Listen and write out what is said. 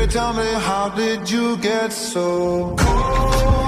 Baby, tell me, how did you get so cold?